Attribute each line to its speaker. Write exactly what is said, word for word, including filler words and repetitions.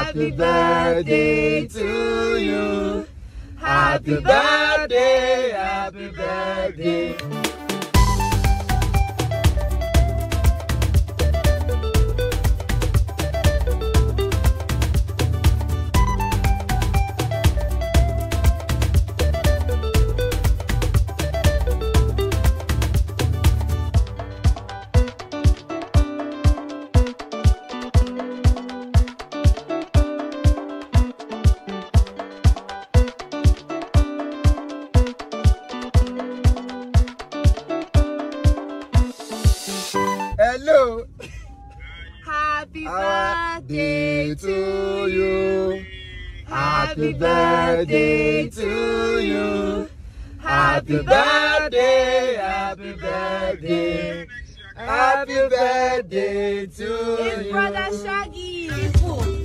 Speaker 1: Happy birthday to you. Happy birthday, happy birthday.
Speaker 2: Hello.
Speaker 1: Happy birthday to
Speaker 2: you.
Speaker 1: Happy birthday to you. Happy birthday, happy birthday.
Speaker 2: Happy birthday to
Speaker 1: His
Speaker 2: you.
Speaker 1: brother Shaggy.